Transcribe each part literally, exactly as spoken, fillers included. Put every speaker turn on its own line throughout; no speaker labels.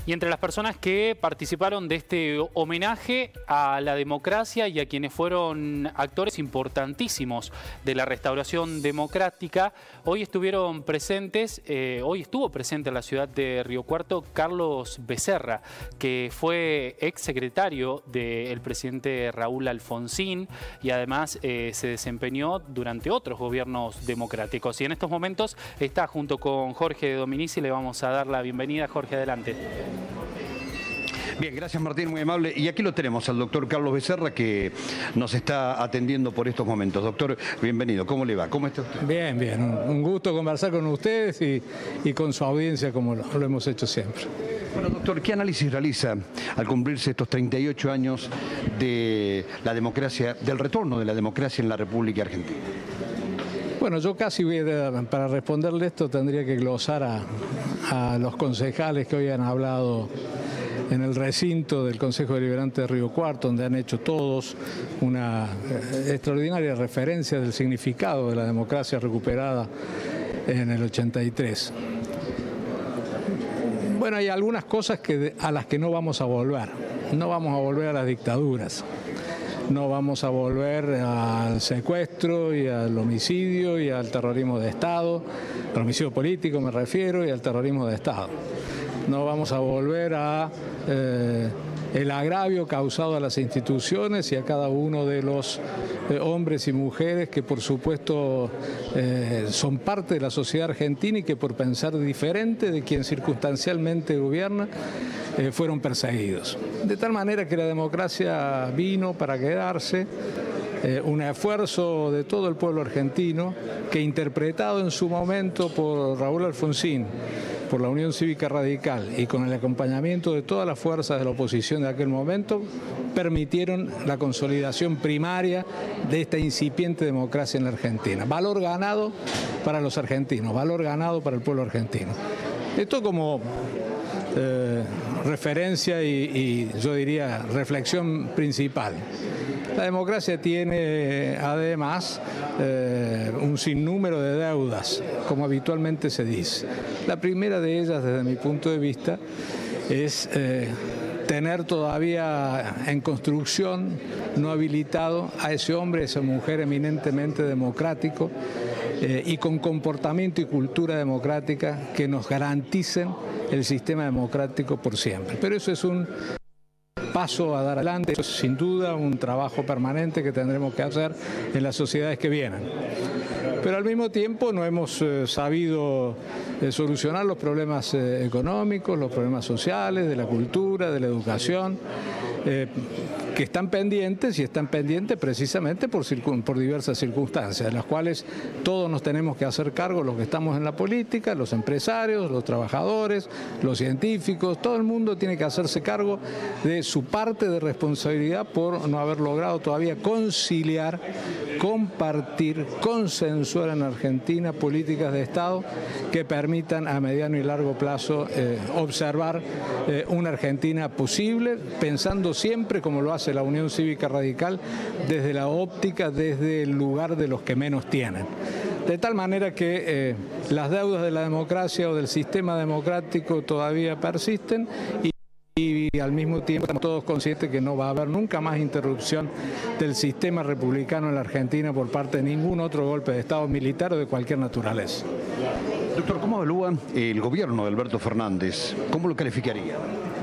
Y entre las personas que participaron de este homenaje a la democracia y a quienes fueron actores importantísimos de la restauración democrática, hoy estuvieron presentes, eh, hoy estuvo presente en la ciudad de Río Cuarto Carlos Becerra, que fue ex secretario del presidente Raúl Alfonsín y además eh, se desempeñó durante otros gobiernos democráticos. Y en estos momentos está junto con Jorge Dominici, le vamos a dar la bienvenida. Jorge, adelante.
Bien, gracias Martín, muy amable. Y aquí lo tenemos al doctor Carlos Becerra, que nos está atendiendo por estos momentos. Doctor, bienvenido. ¿Cómo le va? ¿Cómo está usted?
Bien, bien. Un gusto conversar con ustedes y, y con su audiencia, como lo, lo hemos hecho siempre.
Bueno, doctor, ¿qué análisis realiza al cumplirse estos treinta y ocho años de la democracia, del retorno de la democracia en la República Argentina?
Bueno, yo casi voy a, para responderle esto tendría que glosar a, a los concejales que hoy han hablado en el recinto del Consejo Deliberante de Río Cuarto, donde han hecho todos una eh, extraordinaria referencia del significado de la democracia recuperada en el ochenta y tres. Bueno, hay algunas cosas que, a las que no vamos a volver. No vamos a volver a las dictaduras. No vamos a volver al secuestro y al homicidio y al terrorismo de Estado, al homicidio político me refiero, y al terrorismo de Estado. No vamos a volver a eh, el agravio causado a las instituciones y a cada uno de los eh, hombres y mujeres que por supuesto eh, son parte de la sociedad argentina y que por pensar diferente de quien circunstancialmente gobierna eh, fueron perseguidos. De tal manera que la democracia vino para quedarse. Eh, un esfuerzo de todo el pueblo argentino que, interpretado en su momento por Raúl Alfonsín, por la Unión Cívica Radical y con el acompañamiento de todas las fuerzas de la oposición de aquel momento, permitieron la consolidación primaria de esta incipiente democracia en la Argentina. Valor ganado para los argentinos, valor ganado para el pueblo argentino. Esto como eh, referencia y, y yo diría reflexión principal. La democracia tiene además eh, un sinnúmero de deudas, como habitualmente se dice. La primera de ellas, desde mi punto de vista, es eh, tener todavía en construcción, no habilitado, a ese hombre, a esa mujer eminentemente democrático eh, y con comportamiento y cultura democrática que nos garanticen el sistema democrático por siempre. Pero eso es un paso a dar adelante, eso es sin duda un trabajo permanente que tendremos que hacer en las sociedades que vienen. Pero al mismo tiempo no hemos eh, sabido eh, solucionar los problemas eh, económicos, los problemas sociales, de la cultura, de la educación, eh, que están pendientes y están pendientes precisamente por, por diversas circunstancias, de las cuales todos nos tenemos que hacer cargo, los que estamos en la política, los empresarios, los trabajadores, los científicos, todo el mundo tiene que hacerse cargo de su parte de responsabilidad por no haber logrado todavía conciliar, compartir, consensuar en Argentina políticas de Estado que permitan a mediano y largo plazo eh, observar eh, una Argentina posible, pensando siempre, como lo hace la Unión Cívica Radical, desde la óptica, desde el lugar de los que menos tienen. De tal manera que eh, las deudas de la democracia o del sistema democrático todavía persisten y Y al mismo tiempo estamos todos conscientes que no va a haber nunca más interrupción del sistema republicano en la Argentina por parte de ningún otro golpe de Estado militar o de cualquier naturaleza.
Doctor, ¿cómo evalúa el gobierno de Alberto Fernández? ¿Cómo lo calificaría?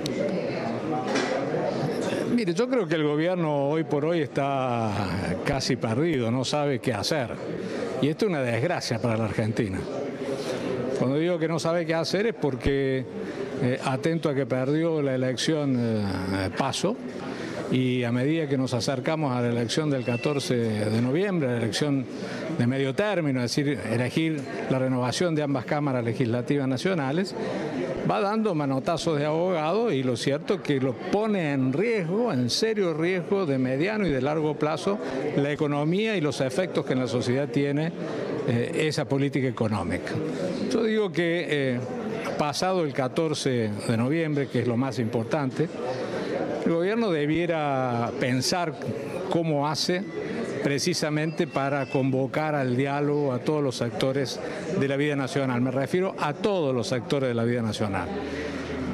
Mire, yo creo que el gobierno hoy por hoy está casi perdido, no sabe qué hacer. Y esto es una desgracia para la Argentina. Cuando digo que no sabe qué hacer es porque, eh, atento a que perdió la elección eh, Paso, y a medida que nos acercamos a la elección del catorce de noviembre, la elección de medio término, es decir, elegir la renovación de ambas cámaras legislativas nacionales, va dando manotazos de abogado y lo cierto es que lo pone en riesgo, en serio riesgo de mediano y de largo plazo, la economía y los efectos que en la sociedad tiene eh, esa política económica. Yo digo que eh, pasado el catorce de noviembre, que es lo más importante, el gobierno debiera pensar cómo hace precisamente para convocar al diálogo a todos los actores de la vida nacional. Me refiero a todos los actores de la vida nacional.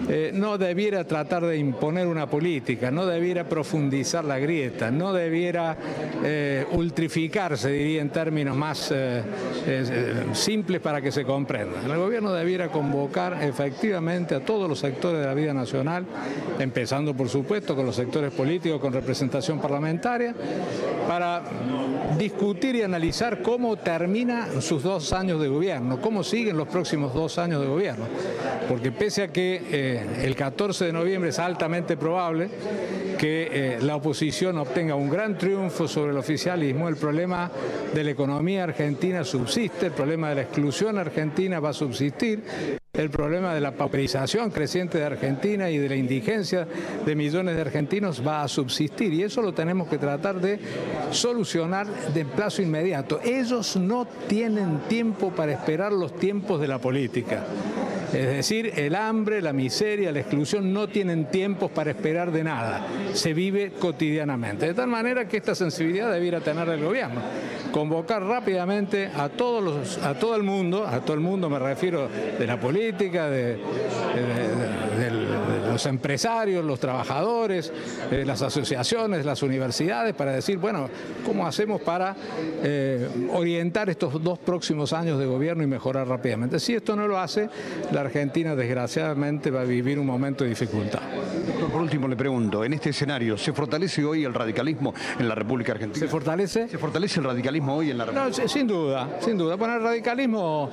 eh, no debiera tratar de imponer una política, no debiera profundizar la grieta, no debiera eh, ultrificarse, diría en términos más eh, eh, simples para que se comprenda. El gobierno debiera convocar efectivamente a todos los sectores de la vida nacional, empezando por supuesto con los sectores políticos con representación parlamentaria, para discutir y analizar cómo termina sus dos años de gobierno, cómo siguen los próximos dos años de gobierno. Porque pese a que eh, el catorce de noviembre es altamente probable que eh, la oposición obtenga un gran triunfo sobre el oficialismo, el problema de la economía argentina subsiste, el problema de la exclusión argentina va a subsistir, el problema de la pauperización creciente de Argentina y de la indigencia de millones de argentinos va a subsistir, y eso lo tenemos que tratar de solucionar de plazo inmediato. Ellos no tienen tiempo para esperar los tiempos de la política. Es decir, el hambre, la miseria, la exclusión no tienen tiempos para esperar de nada. Se vive cotidianamente. De tal manera que esta sensibilidad debiera tener el gobierno. Convocar rápidamente a todos los, a todo el mundo, a todo el mundo me refiero de la política, de, de, de, de, de los empresarios, los trabajadores, eh, las asociaciones, las universidades, para decir, bueno, ¿cómo hacemos para eh, orientar estos dos próximos años de gobierno y mejorar rápidamente? Si esto no lo hace, la Argentina desgraciadamente va a vivir un momento de dificultad.
Por último le pregunto, en este escenario, ¿se fortalece hoy el radicalismo en la República Argentina?
¿Se fortalece?
¿Se fortalece el radicalismo hoy en la República?
No, sin duda, sin duda. Bueno, el radicalismo,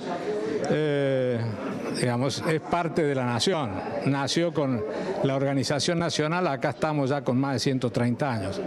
eh, digamos, es parte de la nación. Nació con la organización nacional, acá estamos ya con más de ciento treinta años.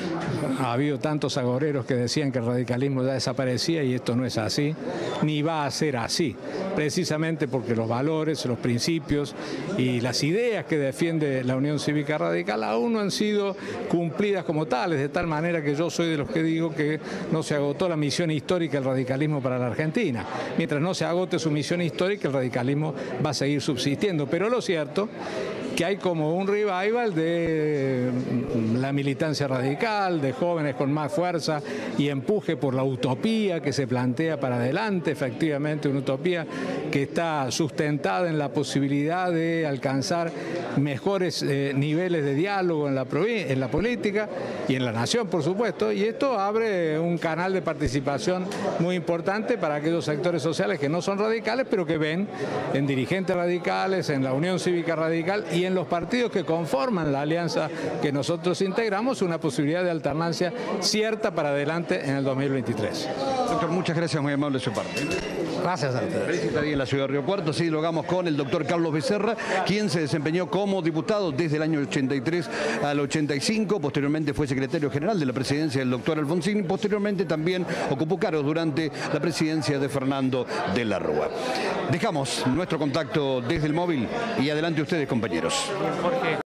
Ha habido tantos agoreros que decían que el radicalismo ya desaparecía y esto no es así, ni va a ser así, precisamente porque los valores, los principios y las ideas que defiende la Unión Cívica Radical aún no han sido cumplidas como tales, de tal manera que yo soy de los que digo que no se agotó la misión histórica del radicalismo para la Argentina. Mientras no se agote su misión histórica, el radicalismo va a seguir subsistiendo, pero lo cierto que hay como un revival de la militancia radical, de jóvenes con más fuerza y empuje por la utopía que se plantea para adelante, efectivamente una utopía que está sustentada en la posibilidad de alcanzar mejores eh, niveles de diálogo en la, en la política y en la nación, por supuesto, y esto abre un canal de participación muy importante para aquellos sectores sociales que no son radicales, pero que ven en dirigentes radicales, en la Unión Cívica Radical y en los partidos que conforman la alianza que nosotros integramos una posibilidad de alternancia cierta para adelante en el dos mil veintitrés.
Doctor, muchas gracias, muy amable de su parte.
Gracias a ustedes.
Feliz estadía en la ciudad de Río Cuarto. Así lo hagamos con el doctor Carlos Becerra, quien se desempeñó como diputado desde el año ochenta y tres al ochenta y cinco. Posteriormente fue secretario general de la presidencia del doctor Alfonsín. Posteriormente también ocupó cargos durante la presidencia de Fernando de la Rúa. Dejamos nuestro contacto desde el móvil y adelante ustedes, compañeros.
Jorge.